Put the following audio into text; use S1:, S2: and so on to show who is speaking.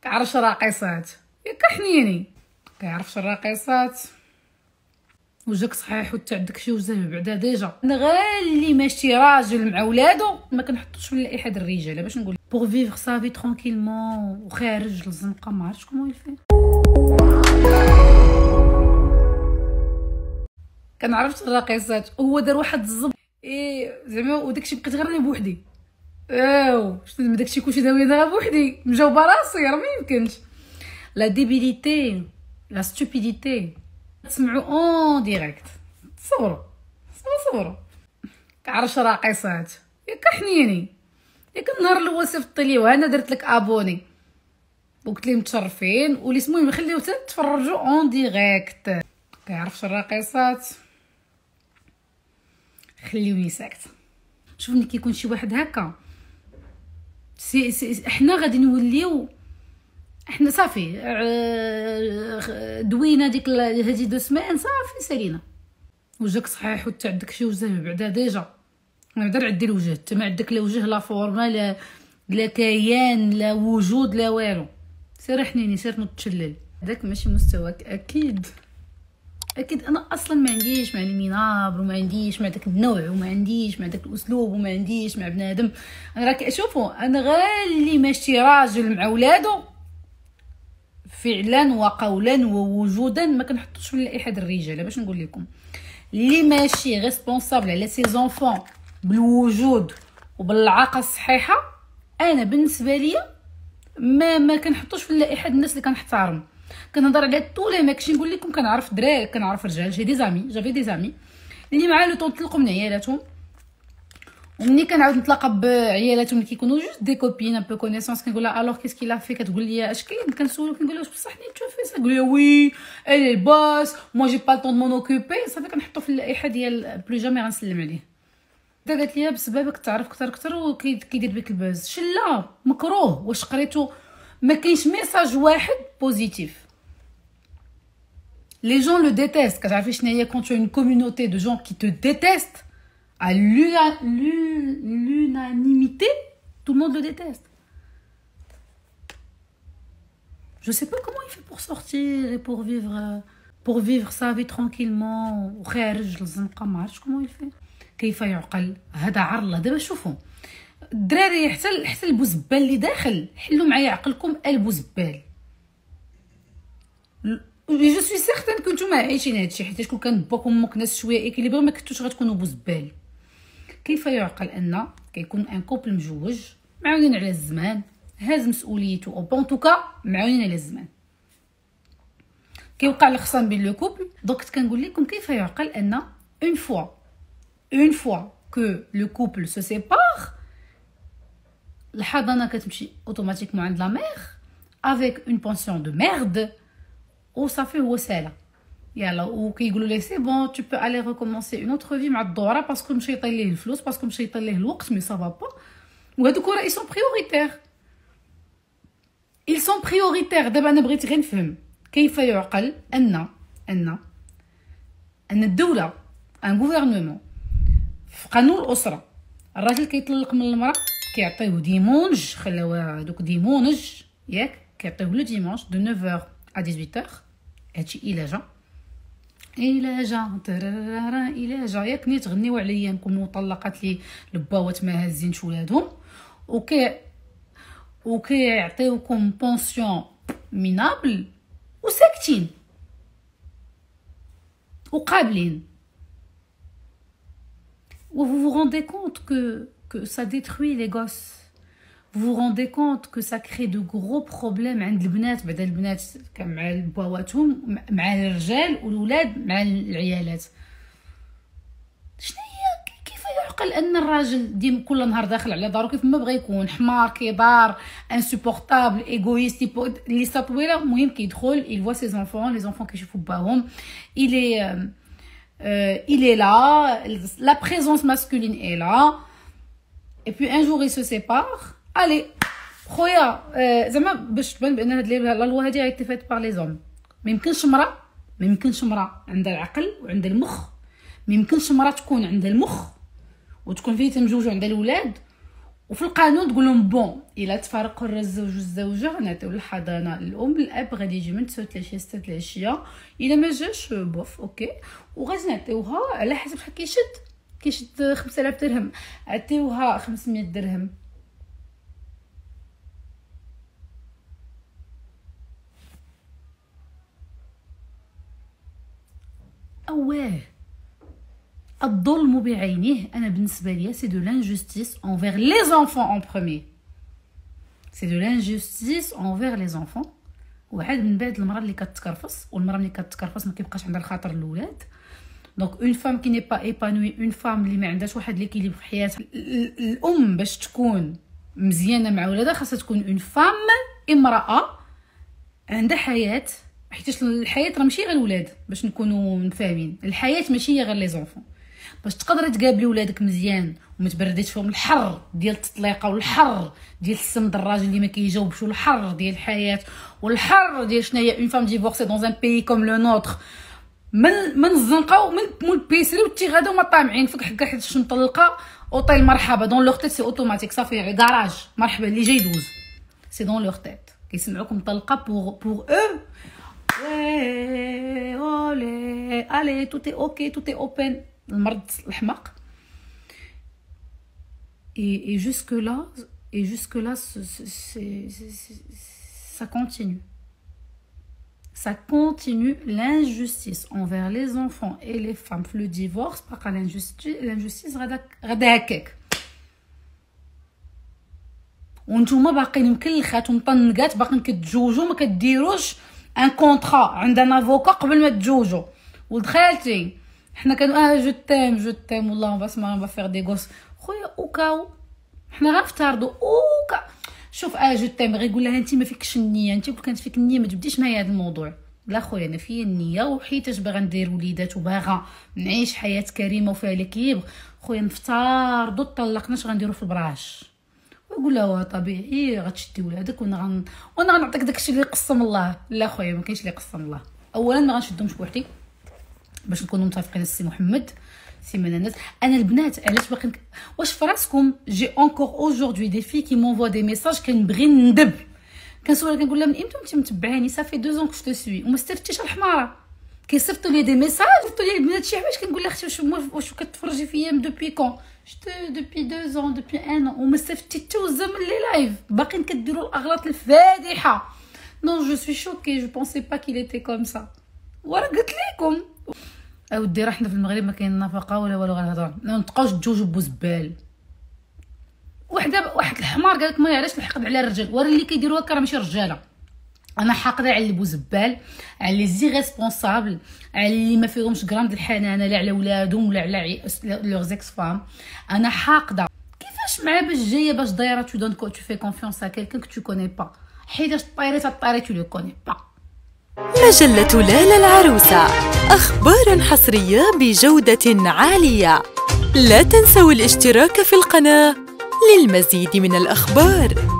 S1: كيعرفش الراقصات ياك حنيني كيعرفش الراقصات. وجهك صحيح وانت عندك شي وجه بعدا ديجا. انا غير اللي ماشي راجل مع ولادو ما كنحطوش في اللائحه د الرجاله باش نقول بور فيفر صافي ترونكيلمون وخارج الزنقه ما عرفتش كومون يفين. كنعرفش الراقصات هو دار واحد الزب زعما وداكشي بقيت غير انا بوحدي. شنو داكشي كلشي داوي انا بوحدي مجاوبه راسي راه ما يمكنش. لا ديبيليتي لا ستوبيديتي تسمعوا اون ديريكت. صوروا كعرفش راقصات ياك حنيني ياك النهار الاول صيفط لي وانا درت لك ابوني وقلت لهم متشرفين ولي المهم نخليو حتى تفرجوا اون ديريكت. كيعرفش الراقصات خليوني ساكت. شوف ملي كيكون شي واحد هكا احنا غادي نوليو احنا صافي دوينا ديك هذه 2 سمان صافي سالينا. وجهك صحيح وانت عندك شي وجه بعدا ديجا ما نقدر نعدي الوجه انت ما عندك لا وجه لا فورما لا كيان لا وجود لا والو. سير حنيني سير نتشلل داك ماشي مستواك اكيد. انا اصلا ما عنديش مع المنابر وما عنديش مع داك النوع وما عنديش مع داك الاسلوب وما عنديش مع بنادم. انا راك شوفوا انا غير اللي ماشي راجل مع ولادو فعلا وقولا ووجودا ما كنحطوش في اللائحه د الرجاله باش نقول لكم. اللي ماشي ريسبونسابل على سي زونفون بالوجود وبالعاقه الصحيحه انا بالنسبه ليا ما كنحطوش في اللائحه د الناس اللي كنحترم. كنهضر على طول ماكشي نقول لكم كنعرف دراري كنعرف رجال جافي دي زامي اللي معايا لو طون تلقوا من عيالاتهم ومني كنعاود نتلاقى بعيالاتهم اللي كيكونوا جوج دي كوبين ان بو كونيسونس كنقول لها الوغ كيس كي في كتقول لي اش كاين كنسولو كنقول لها بصح ني تو في تقول لي وي الي الباس مو جي با طون مون اوكوبي صافي كنحطو في اللائحه ديال بلو جامي غنسلم عليه. قالت لي بسببك تعرف كثر وكيدير بك الباز شلا مكروه. واش قريتو ما كاينش ميساج واحد بوزيتيف. Les gens le détestent. كتعرفي شنو هي quand tu as une communauté de gens qui te détestent à l'unanimité tout le monde le déteste. Je sais pas comment il fait pour sortir et pour vivre sa vie tranquillement وخارج الزنقه ما عرفتش comment il fait. كيف يعقل هذا عرله. دابا شوفوا الدراري حتى البوزبال اللي داخل حلوا معايا عقلكم البوزبال. جو سوي سيغتان كنتو عايشين هادشي حيت كون كان باكم امك ناس شويه اكيليبر ما كنتوش غتكونوا بوزبال. كيف يعقل ان كيكون ان كوبل مجوج معاونين على الزمان هاز مسؤوليته او بون توكا معاونين على الزمان كيوقع الخصام بين لو كوبل. دونك كنقول لكم كيف يعقل ان اون فوا كو لو كوبل سو سيبار الحضانه كتمشي اوتوماتيكمون عند لا مير افيك اون بونسيون دو ميرد وصافي هو سالا يلا وكيقولوا ليه سي بون تو بو الي ريكومونسي اون اوتر في مع الدوره باسكو مشيطين ليه الفلوس باسكو مشيطين ليه الوقت مي سافا با. وهادوك راه ايسون بريوريتير دابا انا بغيت غير نفهم كيف يعقل ان الدوله ان غوفرنمون في قانون الاسره الراجل كيطلق من المراه كيعطيوه ديمونج خلاو هذوك ديمونج ياك كيعطيوه لو ديمونج دو 9h à 18h هادشي الا جا ياك ني تغنيو على ايامكم مطلقات لي الباوات ما هازينش ولادهم وكيعطيوكم بونسيون مينابل وساكتين وقابلين. Vous vous rendez compte que ça détruit les gosses. Vous vous rendez compte que ça crée de gros problèmes عند البنات بعدا البنات مع بواواتهم مع الرجال والولاد مع العيالات. شنو هي كيف يعقل ان الراجل ديما كل نهار داخل على دارو كيف ما بغى يكون حمار كيدار انسوبورطابل ايغويست اللي طويله المهم كيدخل il voit ses enfants les enfants كيشوفوا باهم il est là la présence masculine est là et puis un jour ils se séparent. الي خويا زعما باش تبان بان هاد لا لوا هادي غيتي فات بار لي زوم. ما يمكنش مرا عندها العقل وعندها المخ. ما يمكنش مرا تكون عندها المخ وتكون فيه تمجوج عندها الولاد وفي القانون تقول لهم بون الا تفارقوا الزوج والزوجه غنعطيو الحضانه الام، الاب غادي يجي من 9 العشيه 6 العشيه، الا ما جاش بوف اوكي، وغادي نعطيوها على حسب شحال كيشد 5000 درهم، عطيوها 500 درهم. اواه الظلم بعينه. انا بالنسبه ليا سي دو لانجستيس envers les enfants en premier، سي دو لانجستيس envers les enfants. وعاد من بعد المراه اللي كتكرفص، والمراه ملي كتكرفص ما كيبقاش عندها الخاطر الاولاد. دونك اون فام كي ني با ايبانوي، اون فام اللي ما عندهاش واحد ليكيليبر في حياتها. الام باش تكون مزيانه مع ولادها خاصها تكون اون فام، امراه عندها حياه، حيت الحياه راه ماشي غير الولاد، باش نكونوا مفاهمين. الحياه ماشي هي غير لي زونفون. باش تقدري تقابلي ولادك مزيان وما تبرديش فيهم الحر ديال التطليقه والحر ديال السم الراجل اللي ما كيجاوبش، والحر ديال الحياه والحر ديال شناهي اون فام ديفورسي دون ان بيي كوم لو نوتر، من الزنقه ومن البيسري والتيغاده وما طامعين فيك حكا حيت مطلقه اوطيل مرحبا دون لوغ تيت، سي اوتوماتيك صافي كراج مرحبا اللي جاي يدوز، سي دون لوغ تيت كيسمعوكم مطلقه بور او وي اولي الي توتي اوكي توتي اوبن. المرض الحماق. et jusque là ça continue l'injustice envers les enfants et les femmes. Le divorce بقى l'injustice غدا هكاك، وانتوما باقيين مكلخات ومطنقات باقيين كتجوجوا ما كديروش ان كونطرا عند ان افوكا قبل ما تجوجوا. ولد خالتي حنا كانوا جو تيم والله بس ما فيغ دي غوس خويا اوكاو حنا غنفترضوا اوكا. شوف جو تيم غير يقول لها انت ما فيكش النيه، انت كون كانت فيك النيه ما تبديش معايا هذا الموضوع. لا خويا انا فيا النيه وحيتاش باغا ندير وليدات وباغا نعيش حياه كريمه وفيها ليكيبر. خويا نفترضوا طلقناش غنديروا في البراش، ويقول لها طبيعي غتشدي ولادك وانا غنعطيك داكشي اللي قسم الله. لا خويا ما كاينش اللي قسم الله. اولا ما غنشدهمش بوحدي باش نكونوا متفقين. السي محمد سي منانات انا البنات علاش باقي واش فراسكم جي انكور اوجوردي دي في كي مونفوا دي ميساج كنبغي ندب، كنسولها كنقول لها من امتى انت متبعاني؟ صافي 2 ans كو سوي وما استفدتيش الحماره. كيصيفطوا لي دي ميساج صيفطوا لي البنات شي حوايج كنقول لها اختي واش كتفرجي فيا دوبي كون شت دوبي 2 ans دوبي 1 an وما استفدتي حتى وزه من لي لايف، باقيين كديروا الاغلاط الفادحه. نو جو سوي شوكي جو بونسي با كيل ايتي كوم سا. ورا قلت لكم اودي راه حنا في المغرب ما كاين نفقه ولا والو، غير الهضره ما نبقاوش تجوجوا بوزبال. واحد الحمار قالك ما علاش نحقد على الرجال، ورا اللي كيديروا هكا راه ماشي رجاله. انا حاقده على اللي بوزبال، على لي زي ريسبونسابل، على اللي ما فيهمش غرام د الحنانه لا على ولادهم ولا على لوغ زيكس فام. انا حاقده كيفاش مع باش جايه باش دايره تو دون كو تو في كونفيونس ا كيلكان كو تو كوني با، حيتاش طايري تو لو كوني با.
S2: مجلة لالا العروسة، أخبار حصرية بجودة عالية. لا تنسوا الاشتراك في القناة للمزيد من الأخبار.